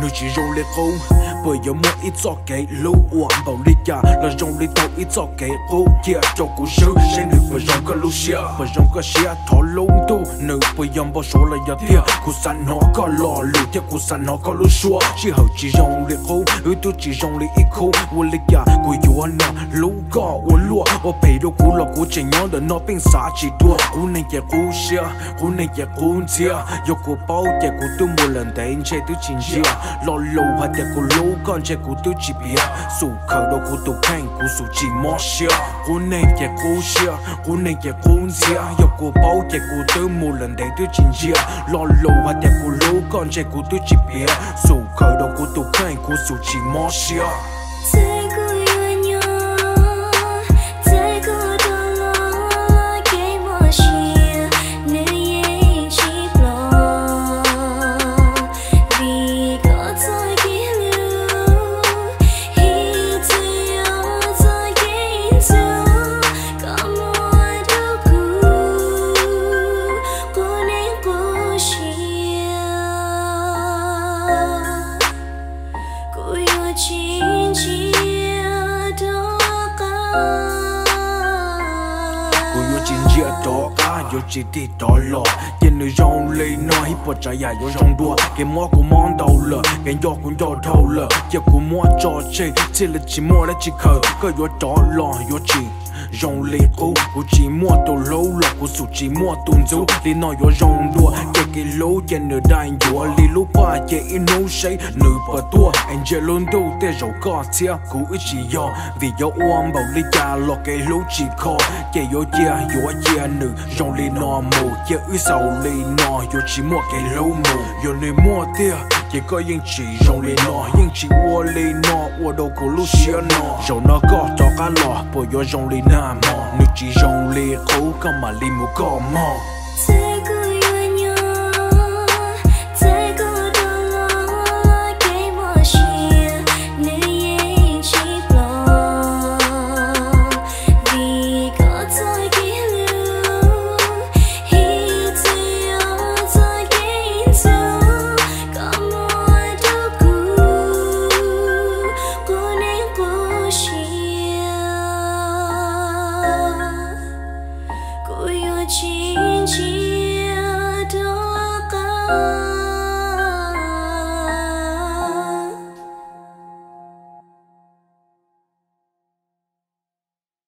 chỉ rong lê cô bởi giờ mua ít cho cái lũ uổng bảo lý cả là rong lê tàu ít cho cái cô kia cho cú sư sẽ nữ bởi rong có lũ xia bởi rong có xia thọ lông tu nữ bởi dòng bao số là giờ tia cú sẵn nó có lò lũ theo cú sẵn nó có lũ xua chỉ hậu chỉ rong lê cô tôi chỉ rong lê ít cô uổng lý cả cú yếu nọ lũ có uổng lúa ở bể đâu cú lọ cú chỉ nhớ để nó bên xã chỉ đua cú này kia cú xia cú này kia cú xia yêu cú bao kia cú tôi một lần thấy anh chơi tôi chính xia lo lâu hay kia cú lũ con chơi cú tôi chỉ biết sủ khởi đầu cú tôi khen cú sủ chỉ mò xia cú này kia cú xia cú này kia cú xia yêu cú bao kia cú tôi một lần thấy tôi chính xia lo lâu hay kia cú lũ con chơi cú tôi chỉ biết sủ khởi đầu cú tôi khen cú sủ chỉ mò xia yo chỉ đi đó lọ, nhìn người rong lê nói hip hop trái dài yo rong đua, cái mỏ của món đầu lợ, cái yo cũng yo đầu lợ, giờ của mỏ trò chơi, chỉ là chỉ mỏ là chỉ khờ, cái yo đó lọ yo chỉ rong lê cô chỉ mua đồ lâu lọ cô sủ chỉ mua tuần dấu đi nói yo rong đua cái lỗ trên nửa đai yo li lỗ ba cái ino say nửa bờ tua anh chơi luôn đâu để rồi có chia cú chỉ yo vì yo ôm bảo li cha lọ cái lỗ chỉ khó cái yo chia nửa rong li nọ mù cái sau li nọ yo chỉ mua cái lỗ mù yo li mua tia chỉ có những chỉ rong li nọ những chỉ uo li nọ uo đâu có lỗ xia nọ rồi nó có cho cá lọ bởi yo rong li nọ nữ chỉ rong lê khổ có mà li mu có mò 亲亲。